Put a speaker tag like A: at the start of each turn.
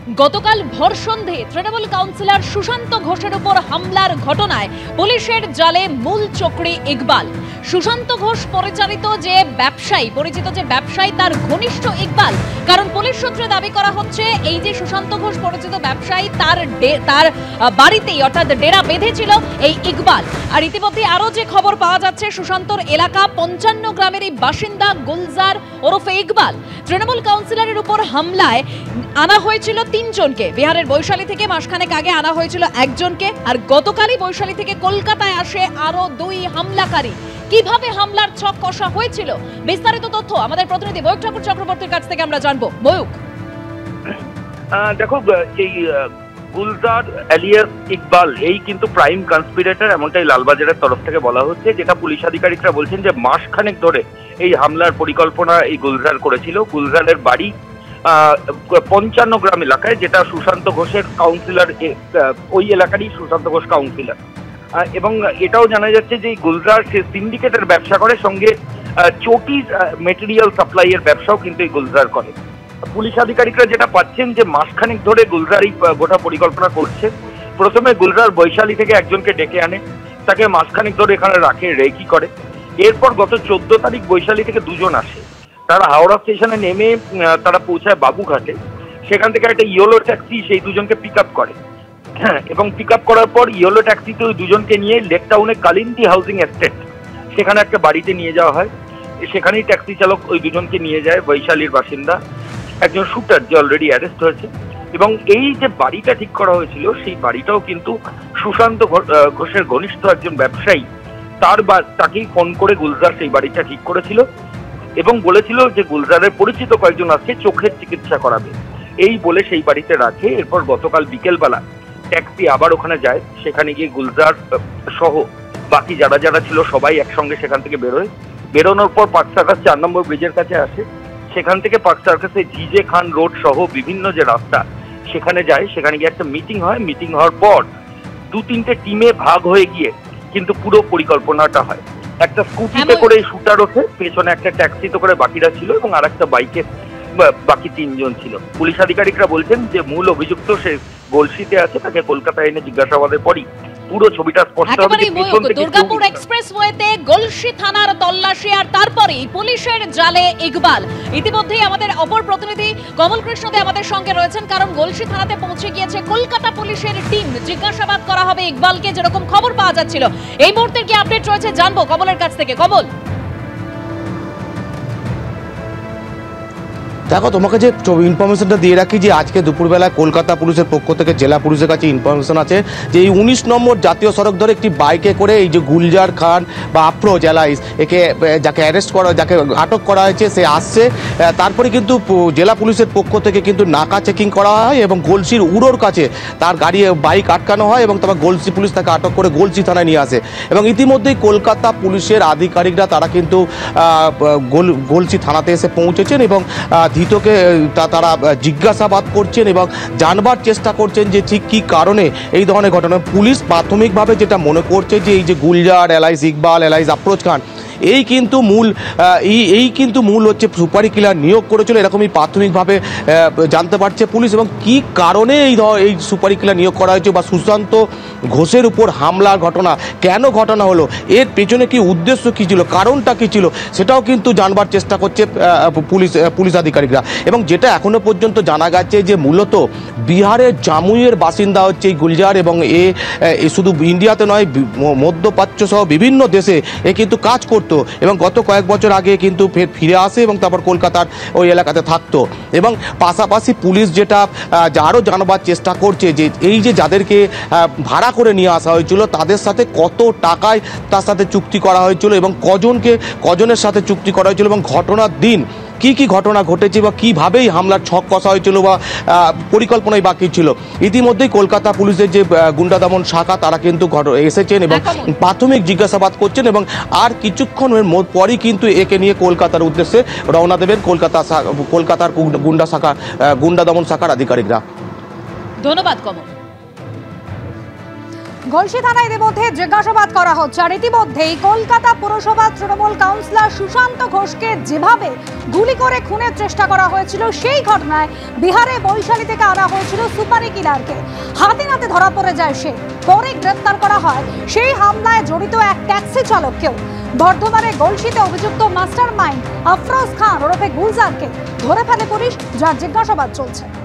A: গতকাল ভর সন্ধ্যে তৃণমূল কাউন্সিলর সুশান্ত ঘোষের উপর হামলার ঘটনায় পুলিশের জালে মূল চক্রী ইকবাল। সুশান্ত ঘোষ পরিচিত যে ব্যবসায়ী তার ঘনিষ্ঠ ইকবাল। কারণ পুলিশ সূত্রে দাবি করা হচ্ছে এই যে সুশান্ত ঘোষ পরিচিত ব্যবসায়ী তার বাড়িতেই অর্থাৎ ডেরা বেঁধেছিল এই ইকবাল। আর ইতিমধ্যে আরো যে খবর পাওয়া যাচ্ছে, সুশান্তর এলাকা 55 গ্রামেরই বাসিন্দা গুলজার ওরফে ইকবাল। তৃণমূল কাউন্সিলরের উপর হামলায় আনা হয়েছিল 3 জনকে। বিহারের বৈশালী থেকে মাসখানেক আগে আনা হয়েছিল একজনকে, আর গতকালই বৈশালী থেকে কলকাতায় আসে আরো 2 হামলাকারী। কিভাবে হামলার ছক কষা হয়েছিল, বিস্তারিত তথ্য আমাদের প্রতিনিধি ময়ূক ঠাকুর চক্রবর্তীর কাছ থেকে আমরা জানবো। ময়ূক,
B: দেখো, এই গুলজার এলিয়াস ইকবাল এই কিন্তু প্রাইম কনস্পিরেটর, এমনটাই লালবাজারের তরফ থেকে বলা হচ্ছে, যেটা পুলিশ আধিকারিকরা বলছেন যে মাসখানেক ধরে এই হামলার পরিকল্পনা এই গুলজার করেছিল। গুলজারের বাড়ি 55 গ্রাম এলাকায়, যেটা সুশান্ত ঘোষের কাউন্সিলর, ওই এলাকারই সুশান্ত ঘোষ কাউন্সিলর। এবং এটাও জানা যাচ্ছে যে গুলজার সে সিন্ডিকেটের ব্যবসা করে, সঙ্গে চটির মেটেরিয়াল সাপ্লাইয়ের ব্যবসাও কিন্তু এই গুলজার করে। পুলিশ আধিকারিকরা যেটা পাচ্ছেন যে মাসখানেক ধরে গুলজার এই গোটা পরিকল্পনা করছে। প্রথমে গুলজার বৈশালী থেকে একজনকে ডেকে আনে, তাকে মাসখানেক ধরে এখানে রাখে, রেকি করে। এরপর গত 14 তারিখ বৈশালী থেকে 2 জন আসে। তারা হাওড়া স্টেশনে নেমে তারা পৌঁছায় বাবুঘাটে। সেখান থেকে একটা ইয়েলো ট্যাক্সি সেই 2 জনকে পিক আপ করে, এবং পিক আপ করার পর ইয়েলো ট্যাক্সিতে ওই 2 জনকে নিয়ে লেক টাউনে কালিন্দী হাউজিং এস্টেট, সেখানে একটা বাড়িতে নিয়ে যাওয়া হয়। সেখানেই ট্যাক্সি চালক ওই 2 জনকে নিয়ে যায়, বৈশালীর বাসিন্দা একজন শুটার যে অলরেডি অ্যারেস্ট হয়েছে। এবং এই যে বাড়িটা ঠিক করা হয়েছিল, সেই বাড়িটাও কিন্তু সুশান্ত ঘোষের ঘনিষ্ঠ একজন ব্যবসায়ী, তাকেই ফোন করে গুলজার সেই বাড়িটা ঠিক করেছিল এবং বলেছিল যে গুলজারের পরিচিত কয়েকজন আছে, চোখের চিকিৎসা করাবে, এই বলে সেই বাড়িতে রাখে। এরপর গতকাল বিকেলবেলা ট্যাক্সি আবার ওখানে যায়। সেখানে গিয়ে গুলজার সহ বাকি যারা ছিল সবাই একসঙ্গে সেখান থেকে বেরোয়। বেরোনোর পর পার্ক সার্কাস 4 নম্বর ব্রিজের কাছে আসে। সেখান থেকে পার্ক সার্কাসে জিজে খান রোড সহ বিভিন্ন যে রাস্তা সেখানে যায়। সেখানে গিয়ে একটা মিটিং হয়। মিটিং হওয়ার পর 2-3টে টিমে ভাগ হয়ে গিয়ে কিন্তু পুরো পরিকল্পনাটা হয়। একটা স্কুটিতে করে শুটার ওঠে, পেছনে একটা ট্যাক্সিতে করে বাকিরা ছিল, এবং আর একটা বাইকে বাকি 3 জন ছিল। পুলিশ আধিকারিকরা বলছেন যে মূল অভিযুক্ত সে গলসিতে আছে, তাকে কলকাতায় এনে জিজ্ঞাসাবাদের পরই পুরো ছবিটা স্পষ্ট হবে।
A: দুর্গাপুর এক্সপ্রেসওয়েতে গলসি থানার তল্লাশি, আর তারপরেই পুলিশের জালে ইকবাল। ইতিমধ্যেই আমাদের অপর প্রতিনিধি কমল কৃষ্ণ দে আমাদের সঙ্গে রয়েছেন, কারণ গলসি থানাতে পৌঁছে গিয়েছে কলকাতা পুলিশের টিম। জিজ্ঞাসাবাদ করা হবে ইকবালকে, যেরকম খবর পাওয়া যাচ্ছিল। এই মুহূর্তের কি আপডেট রয়েছে জানবো কমলের কাছ থেকে। কমল,
C: দেখো, তোমাকে যে ইনফরমেশনটা দিয়ে রাখি যে আজকে দুপুরবেলায় কলকাতা পুলিশের পক্ষ থেকে জেলা পুলিশের কাছে ইনফরমেশন আছে যে এই 19 নম্বর জাতীয় সড়ক ধরে একটি বাইকে করে এই যে গুলজার খান বা আফরোজ এলাইস, যাকে আটক করা হয়েছে, সে আসছে। তারপরে কিন্তু জেলা পুলিশের পক্ষ থেকে কিন্তু নাকা চেকিং করা হয় এবং গলসির উড়োর কাছে তার বাইক আটকানো হয়, এবং তারপর গলসি পুলিশ তাকে আটক করে গলসি থানায় নিয়ে আসে। এবং ইতিমধ্যেই কলকাতা পুলিশের আধিকারিকরা তারা কিন্তু গলসি থানাতে এসে পৌঁছেছেন এবং ধৃতকে তারা জিজ্ঞাসাবাদ করছেন এবং জানবার চেষ্টা করছেন যে ঠিক কী কারণে এই ধরনের ঘটনা। পুলিশ প্রাথমিকভাবে যেটা মনে করছে যে এই যে গুলজার, এলাইস ইকবাল, এলাইস আফরোজ খান, এই কিন্তু মূল হচ্ছে সুপারি কিলার নিয়োগ করেছিল, এরকমই প্রাথমিকভাবে জানতে পারছে পুলিশ। এবং কি কারণে এই সুপারি কিলার নিয়োগ করা হয়েছে বা সুশান্ত ঘোষের উপর হামলার ঘটনা কেন ঘটনা হলো, এর পেছনে কি উদ্দেশ্য কী ছিল, কারণটা কী ছিল, সেটাও কিন্তু জানবার চেষ্টা করছে পুলিশ আধিকারিকরা। এবং যেটা এখনো পর্যন্ত জানা গেছে যে মূলত বিহারের জামুইয়ের বাসিন্দা হচ্ছে এই গুলজার, এবং শুধু ইন্ডিয়াতে নয়, মধ্যপ্রাচ্য সহ বিভিন্ন দেশে এ কিন্তু কাজ করতো এবং গত কয়েক বছর আগে কিন্তু ফিরে আসে এবং তারপর কলকাতার ওই এলাকাতে থাকতো। এবং পাশাপাশি পুলিশ যেটা আরও জানবার চেষ্টা করছে যে এই যে যাদেরকে ভাড়া করে নিয়ে আসা হয়েছিল তাদের সাথে কত টাকায় তার সাথে চুক্তি করা হয়েছিল এবং কজনের সাথে চুক্তি করা হয়েছিল, এবং ঘটনার দিন কি কি ঘটনা ঘটেছে বা কীভাবেই হামলার ছক কষা হয়েছিল বা পরিকল্পনাই বাকি ছিল। ইতিমধ্যেই কলকাতা পুলিশের যে গুন্ডা দমন শাখা তারা কিন্তু এসেছেন এবং প্রাথমিক জিজ্ঞাসাবাদ করছেন, এবং আর কিছুক্ষণের পরই কিন্তু একে নিয়ে কলকাতার উদ্দেশ্যে রওনা দেবেন কলকাতার গুন্ডা দমন শাখার আধিকারিকরা।
A: ধন্যবাদ কমল।
D: গলসি থানায় ইতিমধ্যে জিজ্ঞাসাবাদ করা হচ্ছে। আর ইতিমধ্যেই কলকাতা পুরসভা তৃণমূল কাউন্সিলর সুশান্ত ঘোষকে যেভাবে গুলি করে খুনের চেষ্টা করা হয়েছিল, সেই ঘটনায় বিহারে বৈশালী থেকে আনা হয়েছিল সুপারি কিলারকে। হাতে নাতে ধরা পড়ে যায় সে, পরে গ্রেপ্তার করা হয় সেই হামলায় জড়িত এক ট্যাক্সি চালককেও। বর্ধমানে গলসিতে অভিযুক্ত মাস্টার মাইন্ড আফরোজ খান ওরফে গুলজারকে ধরে ফেলে পুলিশ, যার জিজ্ঞাসাবাদ চলছে।